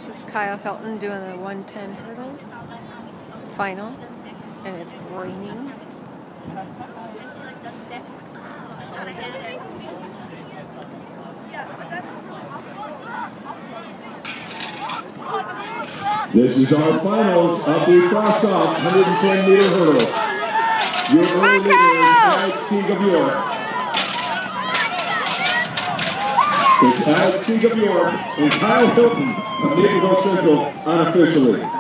This is Hilton doing the 110 hurdles final, and it's raining. This is our finals of the Frosh 110-meter hurdle. Your early leader is King of York. It's King of York and Kyle Hilton of Naperville Central unofficially.